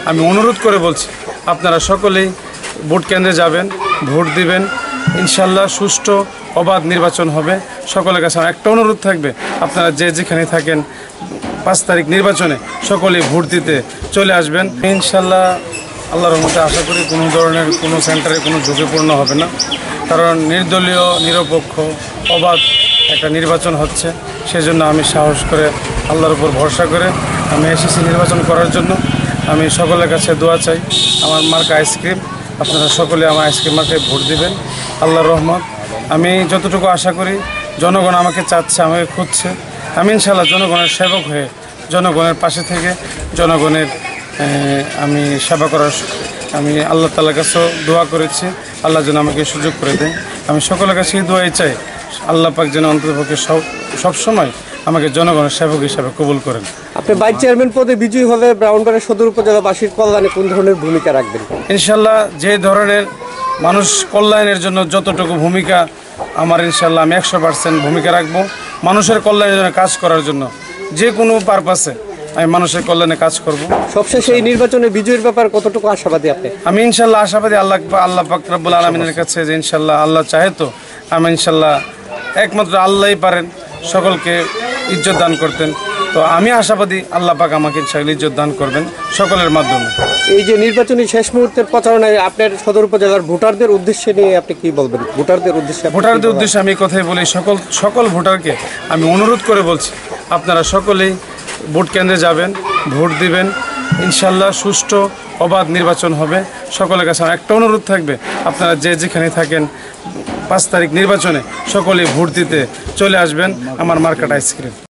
আমি অনুরোধ করে বলছি, আপনারা সকলেই ভোট কেন্দ্রে যাবেন, ভোট দিবেন। ইনশাল্লাহ সুষ্ঠু অবাধ নির্বাচন হবে। সকলের কাছে আমার একটা অনুরোধ থাকবে, আপনারা যে যেখানে থাকেন 5 তারিখ নির্বাচনে সকলেই ভোট দিতে চলে আসবেন। ইনশাল্লাহ আল্লাহর রহমতে আশা করি কোনো ধরনের কোনো সেন্টারে কোনো ঝুঁকিপূর্ণ হবে না, কারণ নির্দলীয় নিরপেক্ষ অবাধ একটা নির্বাচন হচ্ছে। সেজন্য আমি সাহস করে আল্লাহর উপর ভরসা করে আমি এসেছি নির্বাচন করার জন্য। আমি সকলের কাছে দোয়া চাই, আমার মার্কা আইসক্রিম, আপনারা সকলে আমার আইসক্রিম মার্কায় ভোট দিবেন। আল্লাহর রহমত। আমি যতটুকু আশা করি জনগণ আমাকে চাচ্ছে, আমাকে খুঁজছে। আমি ইনশাআল্লাহ জনগণের সেবক হয়ে জনগণের পাশে থেকে জনগণের আমি সেবা করার আমি আল্লাহ তাআলার কাছেও দোয়া করেছি, আল্লাহ যেন আমাকে সুযোগ করে দেয়। আমি সকলের কাছেই দোয়াই চাই, আল্লাহ পাক যেন অন্ততপক্ষে সবসময় আমাকে জনগণের সেবক হিসাবে কবুল করেন। আপনি ভাইস চেয়ারম্যান পদে বিজয়ী হলে ব্রাহ্মণবাড়িয়া সদর উপজেলাবাসীর কল্যাণে কোন ধরনের ভূমিকা রাখবেন? ইনশাল্লাহ যে ধরনের মানুষ কল্যাণের জন্য যতটুকু ভূমিকা আমার, ইনশাল্লাহ আমি 100% ভূমিকা রাখবো। মানুষের কল্যাণের জন্য কাজ করার জন্য যে কোনো পারপাসে আমি মানুষের কল্যাণে কাজ করব। সবশেষে এই নির্বাচনে বিজয়ের ব্যাপার কতটুকু আশাবাদী আপনি? আমি ইনশাল্লাহ আশাবাদী আল্লাহ পাক রব্বুল আলামিনের কাছে, যে ইনশাল্লাহ আল্লাহ চাহে তো আমি ইনশাল্লাহ, একমাত্র আল্লাহই পারেন সকলকে ইজ্জত দান করতেন। তো আমি আশাবাদী আল্লাহ পাক আমাকে ইনশাআল্লাহ ইজ্জত দান করবেন সকলের মাধ্যমে। এই যে নির্বাচনী শেষ মুহূর্তের প্রচারণায় আপনার সদর উপজেলার ভোটারদের উদ্দেশ্যে নিয়ে আপনি কি বলবেন? ভোটারদের উদ্দেশ্যে আমি কথাই বলি, সকল ভোটারকে আমি অনুরোধ করে বলছি, আপনারা সকলেই ভোট কেন্দ্রে যাবেন, ভোট দিবেন। ইনশাল্লাহ সুষ্ঠু অবাধ নির্বাচন হবে। সকলের কাছে আমার একটা অনুরোধ থাকবে, আপনারা যে যেখানে থাকেন 5 তারিখ নির্বাচনে সকলেই ভোট দিতে চলে আসবেন। আমার মার্কা আইসক্রিম।